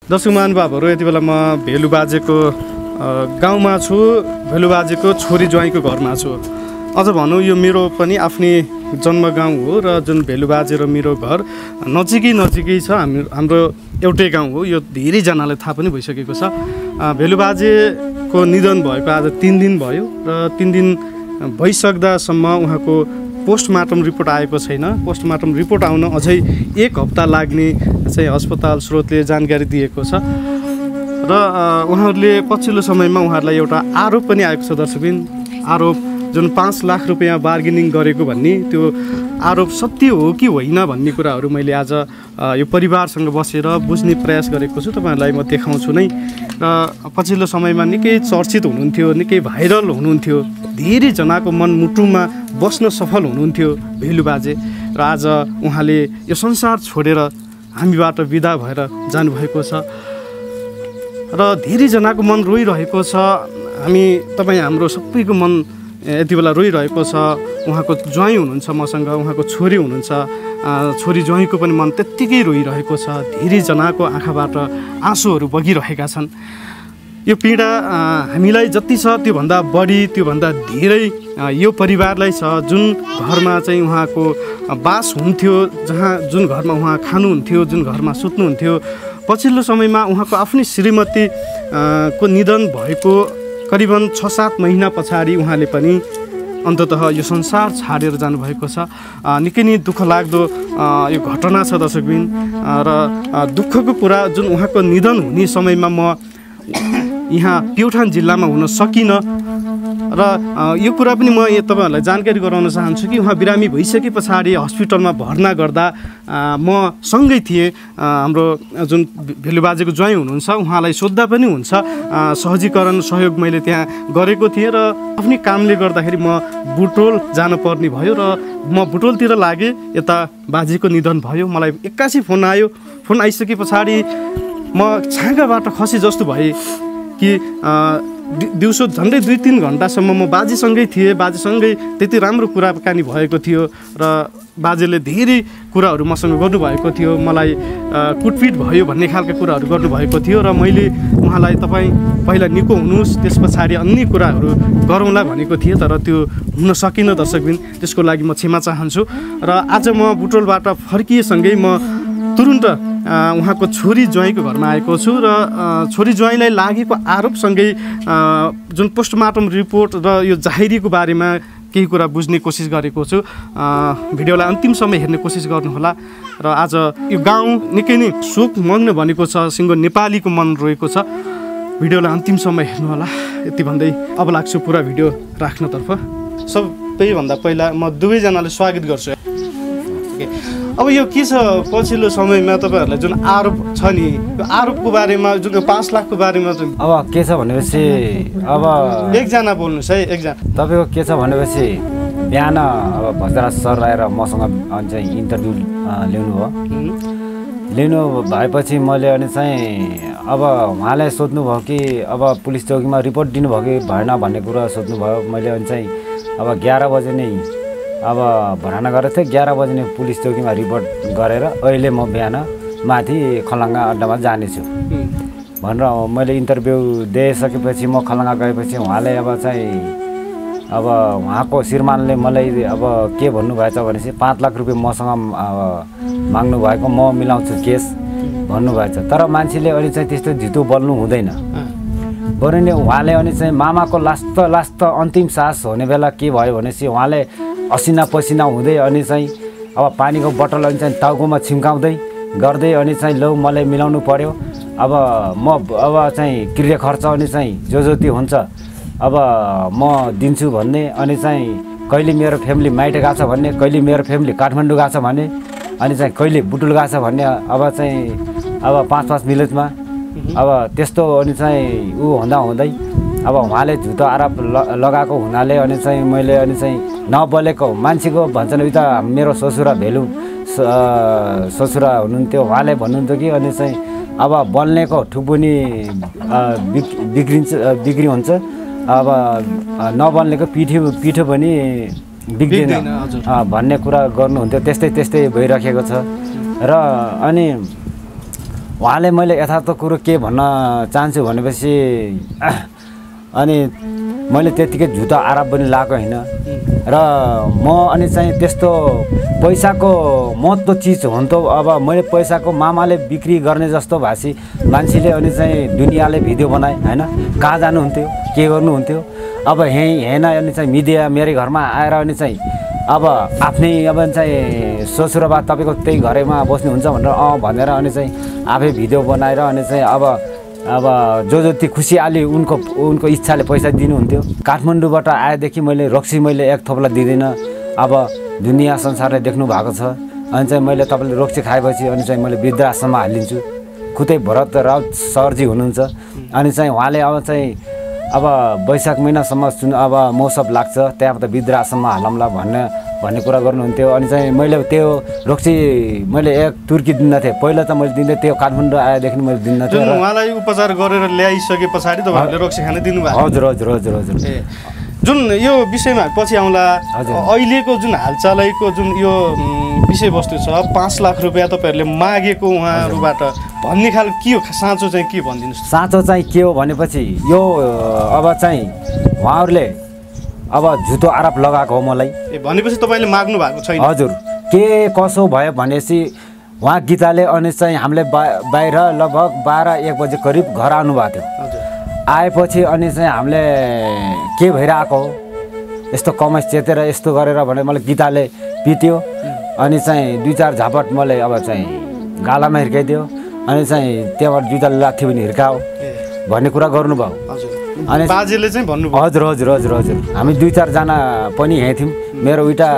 दर्शक महानुभावहरू यति बेला म भेलु बाजेको गाउँमा छु। भेलु बाजेको छोरी ज्वाइँको घरमा छु। अझ भनौँ यो मेरो पनि आफ्नै जन्मगाउँ हो र जुन भेलु बाजे र मेरो घर नजिकै छ। हाम्रो एउटै गाउँ हो। यो धेरैजनालाई थाहा पनि भइसकेको छ। भेलु बाजेको निधन भएको आज 3 दिन भयो र 3 दिन भइसक्दासम्म उहाँको पोस्टमार्टम रिपोर्ट आएको छैन। पोस्टमार्टम रिपोर्ट आउन अझै 1 हप्ता लाग्ने चाहिँ अस्पताल स्रोतले जानकारी दिएको छ र उहाँहरूले पछिल्लो समयमा उहाँहरूलाई एउटा आरोप पनि आएको छ। दर्शकबिन, आरोप जुन 5 लाख रुपियाँ बार्गेनिङ गरेको भन्ने त्यो आरोप सत्य हो कि होइन भन्ने कुराहरू मैले आज यो परिवारसँग बसेर बुझ्ने प्रयास गरेको छु। तपाईँहरूलाई म देखाउँछु नै। र पछिल्लो समयमा निकै चर्चित हुनुहुन्थ्यो, निकै भाइरल हुनुहुन्थ्यो, धेरैजनाको मनमुटुमा बस्न सफल हुनुहुन्थ्यो भेलु बाजे। र आज उहाँले यो संसार छोडेर हामीबाट बिदा भएर जानुभएको छ र धेरैजनाको मन रोइरहेको छ। तपाईँ हाम्रो सबैको मन यति बेला रोइरहेको छ। उहाँको ज्वाइँ हुनुहुन्छ मसँग, उहाँको छोरी हुनुहुन्छ। छोरी ज्वाइँको पनि मन त्यत्तिकै रोइरहेको छ। धेरैजनाको आँखाबाट आँसुहरू बगिरहेका छन्। यो पीडा हामीलाई जति छ त्योभन्दा बढी, त्योभन्दा धेरै यो परिवारलाई छ जुन घरमा चाहिँ उहाँको बास हुन्थ्यो, जुन घरमा उहाँ खानुहुन्थ्यो, जुन घरमा सुत्नुहुन्थ्यो। पछिल्लो समयमा उहाँको आफ्नै श्रीमती को निधन भएको करिबन 6-7 महिना पछाडि उहाँले पनि अन्ततः यो संसार छाडेर जानुभएको छ। निकै नै दुःख लाग्दो यो घटना छ दर्शकबिन। र दुःखको कुरा जुन उहाँको निधन हुने समयमा म यहाँ प्युठान जिल्लामा हुन सकिनँ र यो कुरा पनि म तपाईँहरूलाई जानकारी गराउन चाहन्छु कि उहाँ बिरामी भइसके पछाडि हस्पिटलमा भर्ना गर्दा म सँगै थिएँ। हाम्रो जुन भेलु बाजेको ज्वाइँ हुनुहुन्छ उहाँलाई सोद्धा पनि हुन्छ। सहजीकरण सहयोग मैले त्यहाँ गरेको थिएँ र आफ्नै कामले गर्दाखेरि म बुटोल जानुपर्ने भयो र म बुटोलतिर लागेँ। यता बाजेको निधन भयो। मलाई 81 फोन आयो। फोन आइसके पछाडि म छाँगाबाट खसे जस्तो भएँ कि दिउँसो झन्डै 2-3 घन्टासम्म म बाजेसँगै थिएँ। बाजेसँगै त्यति राम्रो कुराकानी भएको थियो र बाजेले धेरै कुराहरू मसँग गर्नुभएको थियो। मलाई कुटपिट भयो भन्ने खालका कुराहरू गर्नुभएको थियो र मैले उहाँलाई तपाईँ पहिला निको हुनुहोस्, त्यस पछाडि अन्य कुराहरू गरौँला भनेको थिएँ। तर त्यो हुन सकिनँ दर्शकबिन। त्यसको लागि म क्षमा चाहन्छु। र आज म बुटोलबाट फर्किएसँगै म तुरुन्त उहाँको छोरी ज्वाइँको घरमा आएको छु र छोरी ज्वाइँलाई लागेको आरोपसँगै जुन पोस्टमार्टम रिपोर्ट र यो जाहेरीको बारेमा केही कुरा बुझ्ने कोसिस गरेको छु। भिडियोलाई अन्तिमसम्म हेर्ने कोसिस गर्नुहोला। र आज यो गाउँ निकै नै शोकमग्न बनेको छ। सिङ्गो नेपालीको मन रोएको छ। भिडियोलाई अन्तिमसम्म हेर्नुहोला यति भन्दै अब लाग्छु पुरा भिडियो राख्नतर्फ। सबैभन्दा पहिला म दुवैजनाले स्वागत गर्छु। अब यो के छ पछिल्लो समयमा तपाईँहरूलाई जुन आरोप छ नि, यो आरोपको बारेमा जुन 5 लाखको बारेमा अब के छ भनेपछि अब एकजना बोल्नुहोस् है। एकजना तपाईँको के छ भनेपछि बिहान अब भजराज सर आएर मसँग चाहिँ इन्टरभ्यू लिनु भएपछि मैले अनि चाहिँ अब उहाँलाई सोध्नुभयो कि अब पुलिस चौकीमा रिपोर्ट दिनुभयो कि भएन भन्ने कुरा सोध्नुभयो। मैले अनि चाहिँ अब 11 बजे नै अब भर्ना गरेको थिएँ। 11 बजी नै पुलिस चौकीमा रिपोर्ट गरेर अहिले म बिहान माथि खलङ्गा अड्डामा जानेछु भनेर मैले इन्टरभ्यू दिइसकेपछि म खलङ्गा गएपछि उहाँले अब चाहिँ अब उहाँको श्रीमानले मलाई अब के भन्नुभएछ भनेपछि 5 लाख रुपियाँ मसँग माग्नु भएको, म मिलाउँछु केस भन्नुभएछ। तर मान्छेले अनि चाहिँ त्यस्तो झिटो बोल्नु हुँदैन। बरु नि उहाँले अनि चाहिँ मामाको लास्ट अन्तिम सास हुने बेला के भयो भनेपछि उहाँले असिना पसिना हुँदै अनि चाहिँ अब पानीको बोतल अनि चाहिँ टाउकोमा छिम्काउँदै गर्दै अनि चाहिँ लौ मलाई मिलाउनु पर्यो। अब म अब चाहिँ क्रिया खर्च अनि चाहिँ जो जति हुन्छ अब म दिन्छु भन्ने। अनि चाहिँ कहिले मेरो फ्यामिली माइट गएको छ भन्ने, कहिले मेरो फ्यामिली काठमाडौँ गएको छ भने, अनि चाहिँ कहिले बुटुल गएको छ भन्ने। अब चाहिँ अब 5-5 मिनटमा अब त्यस्तो अनि चाहिँ हुँदै अब उहाँले झुटो आरोप लगाएको हुनाले अनि चाहिँ मैले अनि चाहिँ नबोलेको मान्छेको भन्छन् उता मेरो ससुरा भेलु ससुरा हुनुहुन्थ्यो। उहाँले भन्नुहुन्थ्यो कि अनि चाहिँ अब बोल्नेको ठुकुनी बिक्री हुन्छ, अब नबोल्नेको पिठो पनि बिग्रिँदैन भन्ने कुरा गर्नुहुन्थ्यो। त्यस्तै भइराखेको छ। र अनि उहाँले मैले यथार्थ कुरो के भन्न चाहन्छु भनेपछि अनि मैले त्यतिकै झुटो आरोप पनि लगाएको होइन र म अनि चाहिँ त्यस्तो पैसाको महत्त्व चिज हुन्थ्यो। अब मैले पैसाको मामाले बिक्री गर्ने जस्तो भाषी मान्छेले अनि चाहिँ दुनियाँले भिडियो बनाए होइन, कहाँ जानुहुन्थ्यो, के गर्नुहुन्थ्यो। अब हेर्न अनि चाहिँ मिडिया मेरो घरमा आएर अनि चाहिँ अब आफ्नै अब चाहिँ ससुराबा तपाईँको त्यही घरैमा बस्नुहुन्छ भनेर अनि चाहिँ आफै भिडियो बनाएर अनि चाहिँ अब जो जति खुसियाली उनको इच्छाले पैसा दिनुहुन्थ्यो। काठमाडौँबाट आएदेखि मैले रक्सी एक थोप्ला दिँदिनँ। अब दुनियाँ संसारले देख्नु भएको छ। अनि चाहिँ मैले तपाईँले रक्सी खाएपछि अनि चाहिँ मैले वृद्धाश्रममा हालिदिन्छु। खुदै भरत राउत सरजी हुनुहुन्छ। अनि चाहिँ उहाँले अब वैशाख महिनासम्म अब मौसम लाग्छ, त्यहाँ त वृद्धाश्रममा हालौँला भन्ने कुरा गर्नुहुन्थ्यो। अनि चाहिँ मैले त्यो रक्सी एक तुर्की दिन्न थिएँ। पहिला त मैले दिँदै त्यो काठमाडौँ आएदेखि मैले दिन्न थिएँ। उहाँलाई उपचार गरेर ल्याइसके पछाडि तपाईँहरूले रक्सी खान दिनुभयो? हजुर। जुन यो विषयमा पछि आउँला, अहिलेको जुन हालचालैको जुन यो विषयवस्तु छ 5 लाख रुपियाँ तपाईँहरूले मागेको उहाँहरूबाट भन्ने खाल के हो? साँचो चाहिँ के भनिदिनुहोस्। साँचो चाहिँ के हो भनेपछि यो अब चाहिँ उहाँहरूले अब झुटो आरोप लगाएको हो मलाई। भनेपछि तपाईँले माग्नु भएको छैन? हजुर। के कसो भयो भनेपछि उहाँ गीताले अनि चाहिँ हामीले बाहिर लगभग 12-1 बजे करिब घर आउनुभएको थियो। आएपछि अनि चाहिँ हामीले के भइरहेको हो यस्तो कमेस चेतेर यस्तो गरेर भने मलाई गीताले पिट्यो। अनि चाहिँ 2-4 झापट मलाई अब चाहिँ गालामा हिर्काइदियो। अनि चाहिँ त्यहाँबाट जुत्ताले लाथी पनि हिर्काओ भन्ने कुरा गर्नुभयो। अनि बाजेले चाहिँ भन्नुभयो? हजुर। हामी 2-4 जना पनि यहीँ थियौँ। मेरो उइटा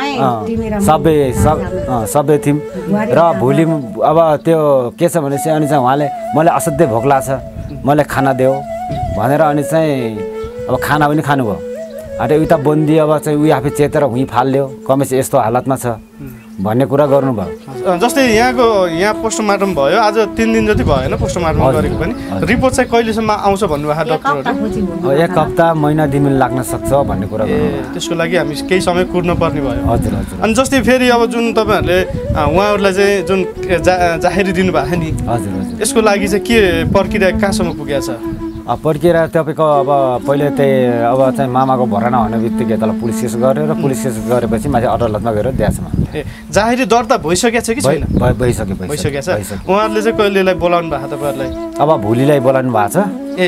सबै थियौँ। र भोलि अब त्यो के छ भनेपछि अनि चाहिँ उहाँले मलाई असाध्यै भोक लाग्छ, मलाई खाना देऊ भनेर अनि चाहिँ अब खाना पनि खानुभयो। अरे उता बन्दी अब चाहिँ उयो आफै चेतेर हुँ फाल्यो, कमेस यस्तो हालतमा छ भन्ने कुरा गर्नुभयो। जस्तै यहाँ पोस्टमार्टम भयो, आज 3 दिन जति भएन पोस्टमार्टम गरेको पनि। रिपोर्ट चाहिँ कहिलेसम्म आउँछ भन्नुभएको डक्टरहरूले? 1 हप्ता महिना दिन लाग्न सक्छ भन्ने कुरा गर्नुभयो। त्यसको लागि हामी केही समय कुर्न पर्ने भयो। हजुर। अनि जस्तै फेरि अब जुन तपाईँहरूले उहाँहरूलाई चाहिँ जुन जाहेरी दिनुभएको नि, हजुर, यसको लागि चाहिँ के प्रक्रिया कहाँसम्म पुगेको छ? प्रक्रिया तपाईँको अब पहिले त्यही अब चाहिँ मामाको भराना हुने बित्तिकै त्यसलाई पुलिस केस गरेर पुलिस केस गरेपछि माथि अदालतमा गएर दिएछौँ। जाहेरी दर्ता भइसकेको छ कि छैन? भइसकेको छ। उहाँहरूले चाहिँ कहिलेलाई बोलाउनु भएको तपाईँहरूलाई? अब भोलिलाई बोलाउनु भएको छ।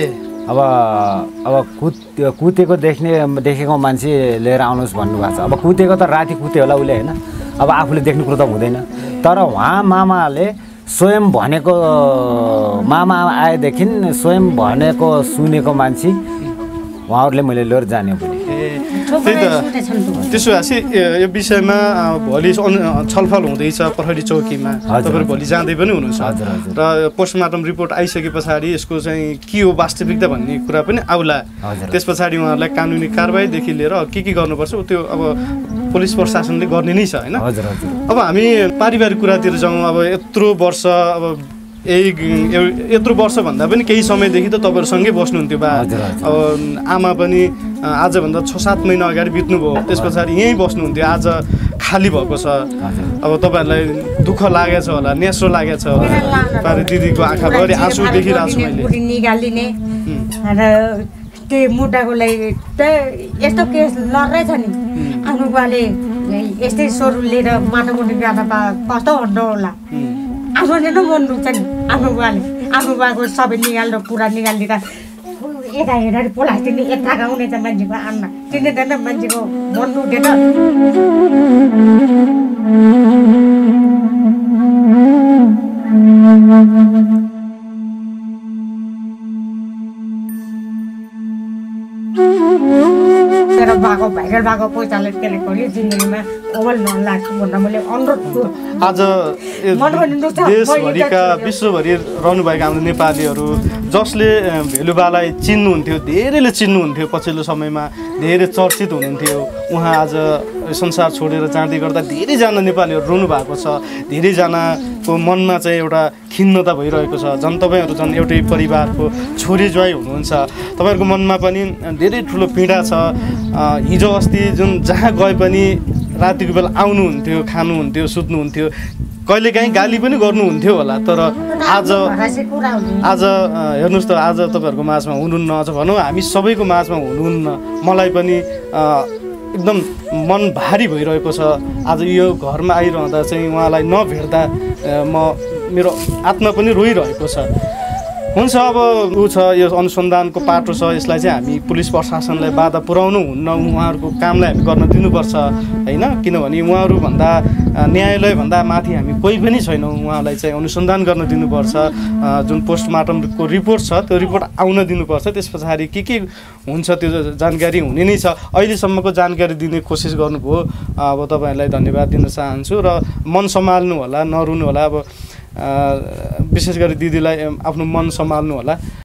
अब कुतेको देखेको मान्छे लिएर आउनुहोस् भन्नुभएको छ। अब कुतेको त राति कुते होला उसले होइन, अब आफूले देख्नु कुरो त हुँदैन। तर उहाँ मामाले स्वयं भनेको मामा आएदेखि स्वयं भनेको सुनेको मान्छे उहाँहरूले मैले लिएर जाने भने। त्यही त त्यसो भएपछि यो विषयमा भोलि छलफल हुँदैछ प्रहरी चौकीमा। तपाईँहरू भोलि जाँदै पनि हुनुहुन्छ र पोस्टमार्टम रिपोर्ट आइसके पछाडि यसको चाहिँ के हो वास्तविकता भन्ने कुरा पनि आउला। त्यस पछाडि उहाँहरूलाई कानुनी कारबाहीदेखि लिएर के गर्नुपर्छ त्यो अब पुलिस प्रशासनले गर्ने नै छ होइन। अब हामी पारिवारिक कुरातिर जाउँ। अब यत्रो वर्ष अब यत्रो वर्ष भन्दा पनि केही समयदेखि त तपाईँहरूसँगै बस्नुहुन्थ्यो बा। अब आमा पनि आजभन्दा 6-7 महिना अगाडि बित्नुभयो, त्यस पछाडि यहीँ बस्नुहुन्थ्यो, आज खाली भएको छ। अब तपाईँहरूलाई दुःख लागेको छ होला, नेसो लागेको छ होला। पारे दिदीको आँखाभरि आँसु देखिरहेको छु मैले। निकालिने र त्यो मुटाको लागि यस्तो केस लड्दैछ नि। आफ्नो बुवाले यस्तै स्वरूप लिएर माटामुटी गर्दा कस्तो हुँदो होला। आफूले नै मन दुख्छ नि। आफ्नो बुवाको सबै निकालेर पुरा निकालिदिएर यता हेरेर पोलाइदिने, यता गाउने त मान्छेको आमा चिन्दैन, मान्छेको मन दुख्दैन। भाइरल भएको पैसाले त्यसले कहिले जिन्दगीमा अमल नलाग्छ भनेर मैले अनुरोध आज देशभरिका विश्वभरि रहनुभएका हाम्रो नेपालीहरू जसले भेलुबालाई चिन्नुहुन्थ्यो, धेरैले चिन्नुहुन्थ्यो, पछिल्लो समयमा धेरै चर्चित हुनुहुन्थ्यो, उहाँ आज संसार छोडेर जाँदै गर्दा धेरैजना नेपालीहरू रोनु भएको छ। धेरैजनाको मनमा चाहिँ एउटा खिन्नता भइरहेको छ। झन् तपाईँहरू झन् एउटै परिवारको छोरी ज्वाइँ हुनुहुन्छ, तपाईँहरूको मनमा पनि धेरै ठुलो पीडा छ। हिजो अस्ति जुन जहाँ गए पनि रातिको बेला आउनुहुन्थ्यो, खानुहुन्थ्यो, सुत्नुहुन्थ्यो, कहिलेकाहीँ गाली पनि गर्नुहुन्थ्यो होला, तर आज हेर्नुहोस् त, आज तपाईँहरूको माझमा हुनुहुन्न, अझ भनौँ हामी सबैको माझमा हुनुहुन्न। मलाई पनि एकदम मन भारी भइरहेको छ। आज यो घरमा आइरहँदा चाहिँ उहाँलाई नभेट्दा मेरो आत्मा पनि रोइरहेको छ। हुन्छ, अब छ यो अनुसन्धानको पाटो छ, यसलाई चाहिँ हामी पुलिस प्रशासनलाई बाधा पुर्याउनु हुन्न, उहाँहरूको कामलाई हामी गर्न दिनुपर्छ होइन। किनभने उहाँहरूभन्दा न्यायालयभन्दा माथि हामी कोही पनि छैनौँ। उहाँलाई चाहिँ अनुसन्धान गर्न दिनुपर्छ। जुन पोस्टमार्टमको रिपोर्ट छ त्यो रिपोर्ट आउन दिनुपर्छ। त्यस पछाडि के हुन्छ त्यो जानकारी हुने नै छ। अहिलेसम्मको जानकारी दिने कोसिस गर्नुभयो, अब तपाईँहरूलाई धन्यवाद दिन चाहन्छु। र मन सम्हाल्नु होला, नरुनु होला। अब विशेष गरी दिदीलाई आफ्नो मन सम्हाल्नु होला।